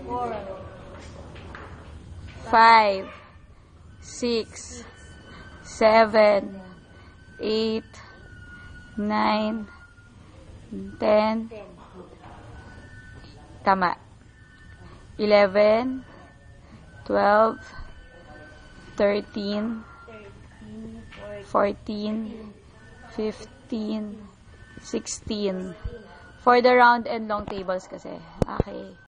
5, 6, 7, 8, 9, 10. Tama. 11, 12, 13, 14, 15, 16. For the round and long tables kasi. Okay.